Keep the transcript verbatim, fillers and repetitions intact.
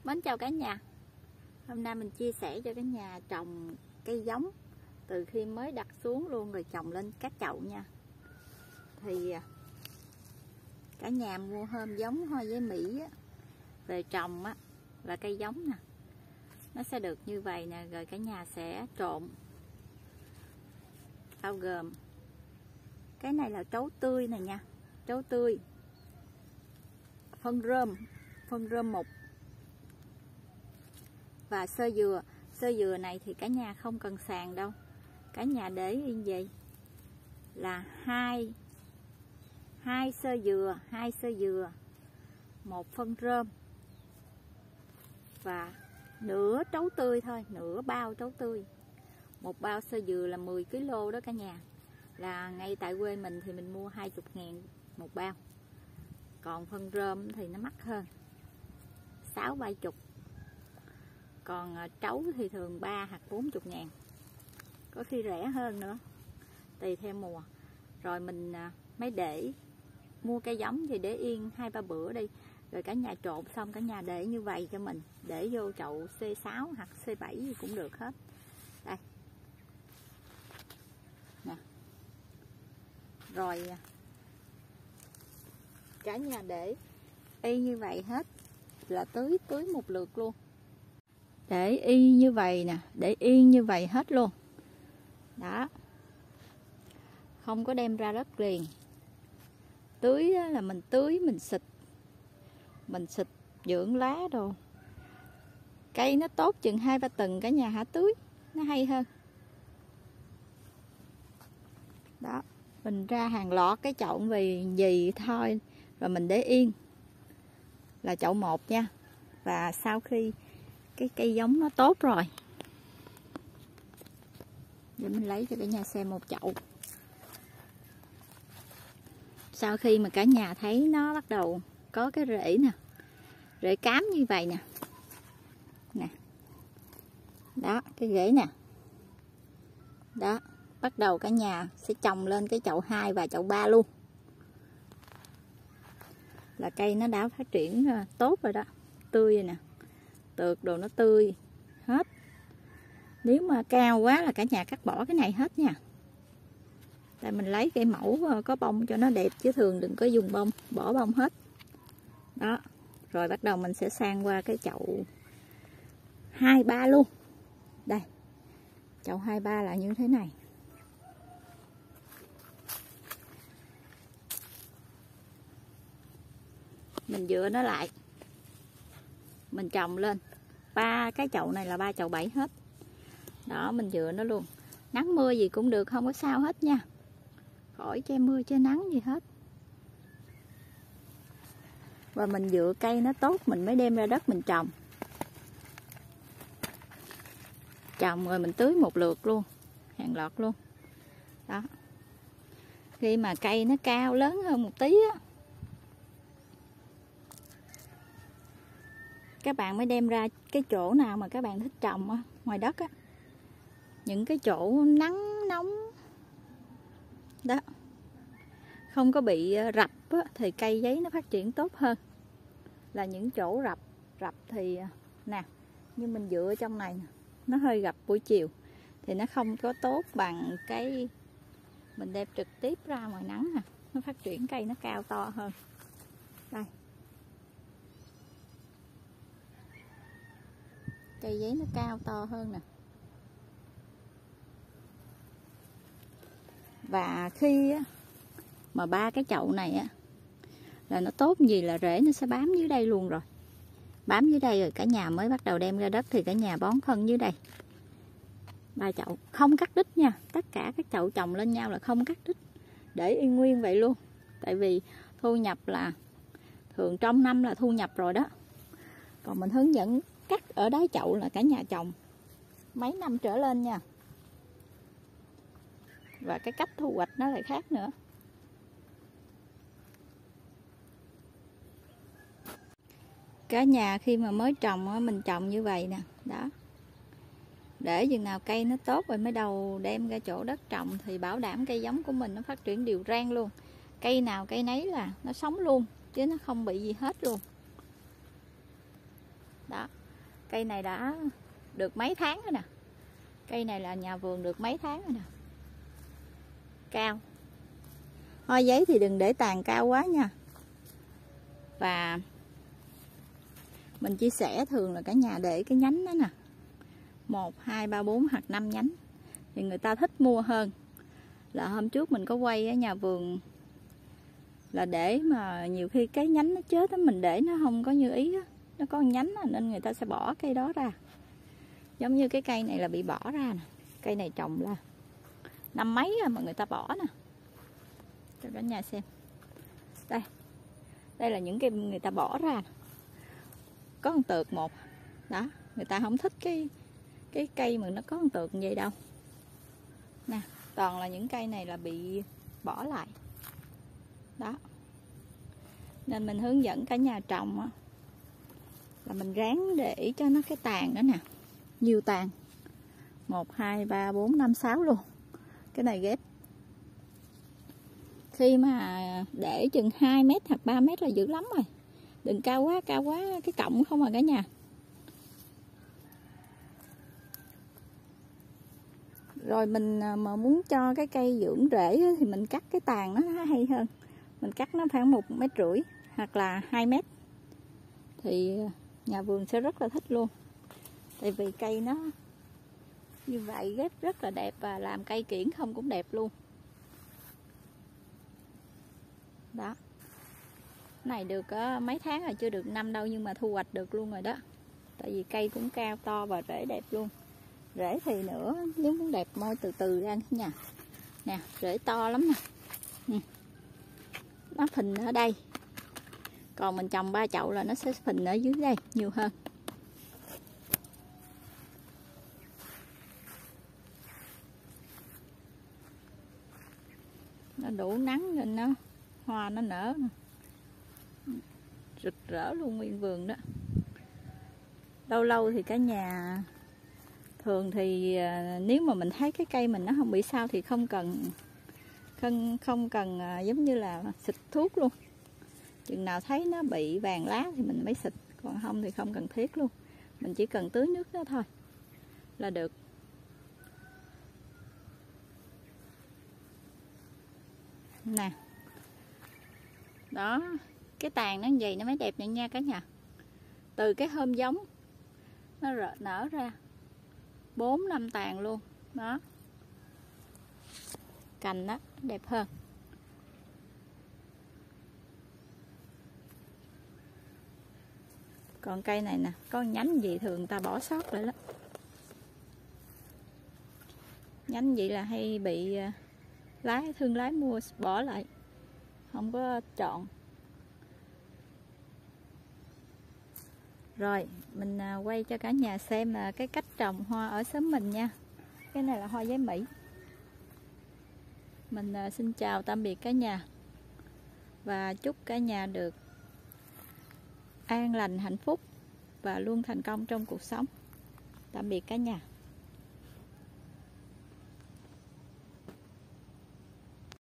Mến chào cả nhà. Hôm nay mình chia sẻ cho cả nhà trồng cây giống từ khi mới đặt xuống luôn rồi trồng lên các chậu nha. Thì cả nhà mua hôm giống hoa giấy Mỹ á, về trồng á, là cây giống nè, nó sẽ được như vậy nè. Rồi cả nhà sẽ trộn, bao gồm cái này là trấu tươi này nha, trấu tươi, phân rơm, phân rơm mục và sơ dừa. Sơ dừa này thì cả nhà không cần sàn đâu, cả nhà để yên vậy là hai hai sơ dừa, hai sơ dừa, một phân rơm và nửa trấu tươi thôi, nửa bao trấu tươi. Một bao sơ dừa là mười ki lô đó cả nhà. Là ngay tại quê mình thì mình mua hai mươi ngàn một bao. Còn phân rơm thì nó mắc hơn, sáu bảy chục. Còn trấu thì thường ba hoặc bốn mươi ngàn, có khi rẻ hơn nữa, tùy theo mùa. Rồi mình mới để mua cây giống thì để yên hai ba bữa đi, rồi cả nhà trộn xong cả nhà để như vậy cho mình, để vô chậu xê sáu hoặc xê bảy gì cũng được hết. Đây nè, rồi cả nhà để y như vậy hết là tưới tưới một lượt luôn, để y như vậy nè, để yên như vậy hết luôn đó, không có đem ra đất liền. Tưới là mình tưới, mình xịt, mình xịt dưỡng lá đồ, cây nó tốt chừng hai ba tuần cả nhà hả tưới, nó hay hơn đó. Mình ra hàng lọt cái chậu vì gì thôi, rồi mình để yên là chậu một nha. Và sau khi cái cây giống nó tốt rồi, để mình lấy cho cả nhà xem một chậu. Sau khi mà cả nhà thấy nó bắt đầu có cái rễ nè, rễ cám như vậy nè, nè, đó cái rễ nè, đó bắt đầu cả nhà sẽ trồng lên cái chậu hai và chậu ba luôn, là cây nó đã phát triển tốt rồi đó, tươi rồi nè, tược đồ nó tươi hết. Nếu mà cao quá là cả nhà cắt bỏ cái này hết nha. Tại mình lấy cây mẫu có bông cho nó đẹp, chứ thường đừng có dùng bông, bỏ bông hết đó. Rồi bắt đầu mình sẽ sang qua cái chậu hai ba luôn. Đây, chậu hai ba là như thế này. Mình dựa nó lại, mình trồng lên. Ba cái chậu này là ba chậu bảy hết đó, mình dựa nó luôn. Nắng mưa gì cũng được, không có sao hết nha, khỏi che mưa che nắng gì hết. Và mình dựa cây nó tốt mình mới đem ra đất mình trồng. Trồng rồi mình tưới một lượt luôn, hàng loạt luôn đó. Khi mà cây nó cao lớn hơn một tí á, các bạn mới đem ra cái chỗ nào mà các bạn thích trồng á, ngoài đất á, những cái chỗ nắng nóng đó, không có bị rập á, thì cây giấy nó phát triển tốt hơn. Là những chỗ rập rập thì nè, như mình dựa trong này nè, nó hơi rập buổi chiều thì nó không có tốt bằng cái mình đem trực tiếp ra ngoài nắng nè, nó phát triển cây nó cao to hơn. Đây, cây giấy nó cao to hơn nè. Và khi mà ba cái chậu này á, là nó tốt gì là rễ nó sẽ bám dưới đây luôn rồi. Bám dưới đây rồi cả nhà mới bắt đầu đem ra đất thì cả nhà bón phân dưới đây. Ba chậu không cắt đít nha, tất cả các chậu trồng lên nhau là không cắt đít, để yên nguyên vậy luôn. Tại vì thu nhập là thường trong năm là thu nhập rồi đó. Còn mình hướng dẫn cắt ở đáy chậu là cả nhà trồng mấy năm trở lên nha. Và cái cách thu hoạch nó lại khác nữa. Cả nhà khi mà mới trồng mình trồng như vậy nè, đó. Để chừng nào cây nó tốt rồi mới đầu đem ra chỗ đất trồng thì bảo đảm cây giống của mình nó phát triển đều rang luôn. Cây nào cây nấy là nó sống luôn, chứ nó không bị gì hết luôn. Đó, cây này đã được mấy tháng rồi nè. Cây này là nhà vườn được mấy tháng rồi nè. Cao. Hoa giấy thì đừng để tàn cao quá nha. Và mình chia sẻ thường là cả nhà để cái nhánh đó nè, một, hai, ba, bốn hoặc năm nhánh thì người ta thích mua hơn. Là hôm trước mình có quay ở nhà vườn là để mà nhiều khi cái nhánh nó chết đó, mình để nó không có như ý đó. Nó có một nhánh đó, nên người ta sẽ bỏ cây đó ra. Giống như cái cây này là bị bỏ ra nè. Cây này trồng là năm mấy rồi mà người ta bỏ nè. Cho cả nhà xem. Đây. Đây là những cây người ta bỏ ra nè. Có con tược một. Đó, người ta không thích cái cái cây mà nó có con tược như vậy đâu. Nè, toàn là những cây này là bị bỏ lại. Đó. Nên mình hướng dẫn cả nhà trồng á, là mình ráng để cho nó cái tàn đó nè. Nhiều tàn. một, hai, ba, bốn, năm, sáu luôn. Cái này ghép. Khi mà để chừng hai mét hoặc ba mét là dữ lắm rồi. Đừng cao quá, cao quá cái cọng không à cả nhà. Rồi mình mà muốn cho cái cây dưỡng rễ thì mình cắt cái tàn nó hay hơn. Mình cắt nó khoảng một mét rưỡi hoặc là hai mét. Thì nhà vườn sẽ rất là thích luôn. Tại vì cây nó như vậy ghép rất là đẹp và làm cây kiển không cũng đẹp luôn. Đó. Này được uh, mấy tháng rồi, chưa được năm đâu nhưng mà thu hoạch được luôn rồi đó. Tại vì cây cũng cao to và rễ đẹp luôn. Rễ thì nữa nếu muốn đẹp môi từ từ ra nha. Nè, rễ to lắm nè. Ừ. Nó phình ở đây. Còn mình trồng ba chậu là nó sẽ phình ở dưới đây nhiều hơn. Nó đủ nắng nên nó hoa nó nở rực rỡ luôn nguyên vườn đó. Lâu lâu thì cả nhà thường thì nếu mà mình thấy cái cây mình nó không bị sao thì không cần không không cần giống như là xịt thuốc luôn. Chừng nào thấy nó bị vàng lá thì mình mới xịt, còn không thì không cần thiết luôn. Mình chỉ cần tưới nước đó thôi là được. Nè. Đó, cái tàn nó như vậy nó mới đẹp này nha cả nhà. Từ cái hôm giống nó nở ra bốn năm tàn luôn. Đó. Cành đó đẹp hơn. Còn cây này nè, có nhánh gì thường người ta bỏ sót lại đó. Nhánh gì là hay bị lái thương lái mua bỏ lại, không có chọn. Rồi mình quay cho cả nhà xem là cái cách trồng hoa ở xóm mình nha. Cái này là hoa giấy Mỹ. Mình xin chào tạm biệt cả nhà và chúc cả nhà được an lành hạnh phúc và luôn thành công trong cuộc sống. Tạm biệt cả nhà.